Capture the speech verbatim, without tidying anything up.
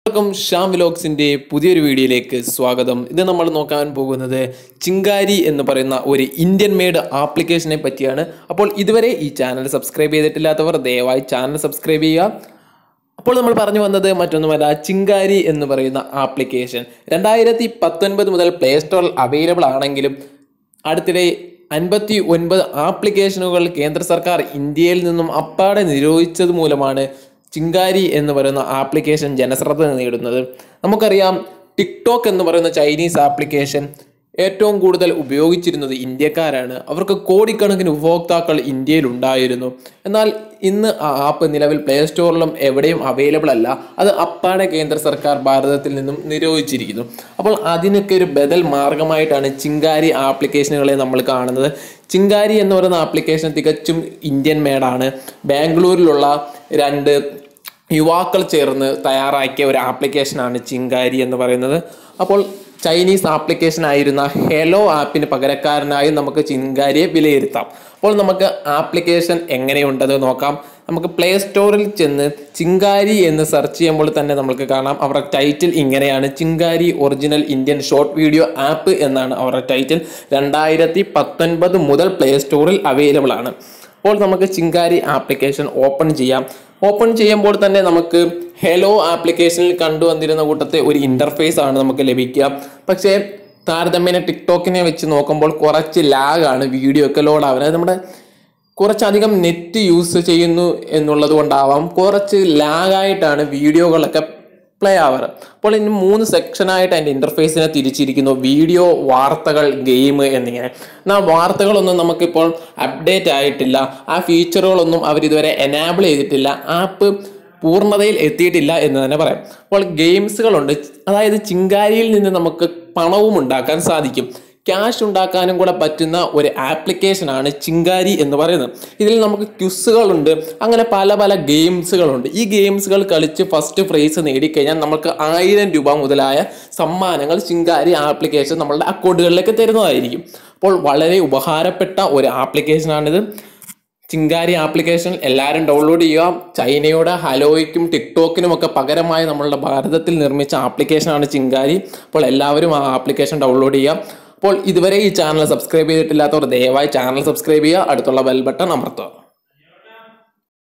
welcome Sham Vlogs in the പുതിയൊരു വീഡിയോയിലേക്ക് സ്വാഗതം. ഇത് നമ്മൾ നോക്കാൻ പോകുന്നത് ചിങ്കാരി എന്ന് പറയുന്ന ഒരു ഇന്ത്യൻ മെയ്ഡ് ആപ്ലിക്കേഷനെ പറ്റിയാണ്. അപ്പോൾ ഇതുവരെ ഈ ചാനൽ സബ്സ്ക്രൈബ് ചെയ്തിട്ടില്ലാത്തവർ ദയവായി ചാനൽ സബ്സ്ക്രൈബ് ചെയ്യുക. അപ്പോൾ നമ്മൾ പറഞ്ഞു വന്നത് മറ്റൊന്നുമല്ല, ചിങ്കാരി എന്ന് പറയുന്ന ആപ്ലിക്കേഷൻ രണ്ടായിരത്തി പത്തൊൻപത് മുതൽ പ്ലേ സ്റ്റോറിൽ അവൈലബിൾ ആണെങ്കിലും അടുത്തിടെ അൻപത്തി ഒൻപത് ആപ്ലിക്കേഷനുകൾ കേന്ദ്ര സർക്കാർ ഇന്ത്യയിൽ നിന്നും അപ്പാടെ നിരോധിച്ചത് മൂലമാണ് ചിങ്കാരി എന്ന് പറയുന്ന ആപ്ലിക്കേഷൻ ജനശ്രദ്ധ നേടുന്നത്. നമുക്കറിയാം, ടിക്ടോക്ക് എന്ന് പറയുന്ന ചൈനീസ് ആപ്ലിക്കേഷൻ ഏറ്റവും കൂടുതൽ ഉപയോഗിച്ചിരുന്നത് ഇന്ത്യക്കാരാണ്. അവർക്ക് കോടിക്കണക്കിന് ഉപഭോക്താക്കൾ ഇന്ത്യയിൽ ഉണ്ടായിരുന്നു. എന്നാൽ ഇന്ന് ആ ആപ്പ് നിലവിൽ പ്ലേ സ്റ്റോറിലും എവിടെയും അവൈലബിൾ അല്ല. അത് അപ്പാടെ കേന്ദ്ര സർക്കാർ ഭാരതത്തിൽ നിന്നും നിരോധിച്ചിരിക്കുന്നു. അപ്പോൾ അതിനൊക്കെ ഒരു ബദൽ മാർഗമായിട്ടാണ് ചിങ്കാരി ആപ്ലിക്കേഷനുകളെ നമ്മൾ കാണുന്നത്. ചിങ്കാരി എന്ന് പറയുന്ന ആപ്ലിക്കേഷൻ തികച്ചും ഇന്ത്യൻ മേഡാണ്. ബാംഗ്ലൂരിലുള്ള രണ്ട് യുവാക്കൾ ചേർന്ന് തയ്യാറാക്കിയ ഒരു ആപ്ലിക്കേഷനാണ് ചിങ്കാരി എന്ന് പറയുന്നത്. അപ്പോൾ ചൈനീസ് ആപ്ലിക്കേഷൻ ആയിരുന്ന ഹെലോ ആപ്പിന് പകരക്കാരനായി നമുക്ക് ചിങ്കാരിയെ വിലയിരുത്താം. അപ്പോൾ നമുക്ക് ആപ്ലിക്കേഷൻ എങ്ങനെയുണ്ടെന്ന് നോക്കാം. നമുക്ക് പ്ലേ സ്റ്റോറിൽ ചെന്ന് ചിങ്കാരി എന്ന് സെർച്ച് ചെയ്യുമ്പോൾ തന്നെ നമുക്ക് കാണാം, അവരുടെ ടൈറ്റിൽ ഇങ്ങനെയാണ്: Chingari original Indian short video app എന്നാണ് അവരുടെ ടൈറ്റിൽ. രണ്ടായിരത്തി പത്തൊൻപത് മുതൽ പ്ലേ സ്റ്റോറിൽ അവൈലബിൾ ആണ്. അപ്പോൾ നമുക്ക് ചിങ്കാരി ആപ്ലിക്കേഷൻ ഓപ്പൺ ചെയ്യാം. ഓപ്പൺ ചെയ്യുമ്പോൾ തന്നെ നമുക്ക് ഹെലോ ആപ്ലിക്കേഷനിൽ കണ്ടുവന്നിരുന്ന കൂട്ടത്തെ ഒരു ഇൻ്റർഫേസ് ആണ് നമുക്ക് ലഭിക്കുക. പക്ഷേ താരതമ്യേന ടിക്ടോക്കിനെ വെച്ച് നോക്കുമ്പോൾ കുറച്ച് ലാഗാണ് വീഡിയോ ഒക്കെ ലോഡ് ആവുന്നത്. നമ്മുടെ കുറച്ചധികം നെറ്റ് യൂസ് ചെയ്യുന്നു എന്നുള്ളത് കൊണ്ടാവാം കുറച്ച് ലാഗായിട്ടാണ് വീഡിയോകളൊക്കെ പ്ലേ ആവാറ്. അപ്പോൾ ഇനി മൂന്ന് സെക്ഷനായിട്ട് അതിൻ്റെ ഇൻ്റർഫേസിനെ തിരിച്ചിരിക്കുന്നു: വീഡിയോ, വാർത്തകൾ, ഗെയിം എന്നിങ്ങനെ. എന്നാൽ വാർത്തകളൊന്നും നമുക്കിപ്പോൾ അപ്ഡേറ്റ് ആയിട്ടില്ല. ആ ഫീച്ചറുകളൊന്നും അവരിതുവരെ എനാബിൾ ചെയ്തിട്ടില്ല. ആപ്പ് പൂർണ്ണതയിൽ എത്തിയിട്ടില്ല എന്ന് തന്നെ പറയാം. അപ്പോൾ ഗെയിംസുകളുണ്ട്. അതായത് ചിങ്കാരിയിൽ നിന്ന് നമുക്ക് പണവും ഉണ്ടാക്കാൻ സാധിക്കും. ക്യാഷ് ഉണ്ടാക്കാനും കൂടെ പറ്റുന്ന ഒരു ആപ്ലിക്കേഷനാണ് ചിങ്കാരി എന്ന് പറയുന്നത്. ഇതിൽ നമുക്ക് ക്വിസുകളുണ്ട്, അങ്ങനെ പല പല ഗെയിംസുകളുണ്ട്. ഈ ഗെയിംസുകൾ കളിച്ച് ഫസ്റ്റ് പ്രൈസ് നേടിക്കഴിഞ്ഞാൽ നമുക്ക് ആയിരം രൂപ മുതലായ സമ്മാനങ്ങൾ ചിങ്കാരി ആപ്ലിക്കേഷൻ നമ്മളുടെ അക്കൗണ്ടുകളിലേക്ക് തരുന്നതായിരിക്കും. അപ്പോൾ വളരെ ഉപകാരപ്പെട്ട ഒരു ആപ്ലിക്കേഷനാണിത്. ചിങ്കാരി ആപ്ലിക്കേഷൻ എല്ലാവരും ഡൗൺലോഡ് ചെയ്യുക. ചൈനയുടെ ഹലോയ്ക്കും ടിക്ടോക്കിനും ഒക്കെ പകരമായി നമ്മളുടെ ഭാരതത്തിൽ നിർമ്മിച്ച ആപ്ലിക്കേഷനാണ് ചിങ്കാരി. അപ്പോൾ എല്ലാവരും ആ ആപ്ലിക്കേഷൻ ഡൗൺലോഡ് ചെയ്യുക. അപ്പോൾ ഇതുവരെ ഈ ചാനൽ സബ്സ്ക്രൈബ് ചെയ്തിട്ടില്ലാത്തവർ ദയവായി ചാനൽ സബ്സ്ക്രൈബ് ചെയ്യുക. അടുത്തുള്ള ബെൽ ബട്ടൺ അമർത്തുക.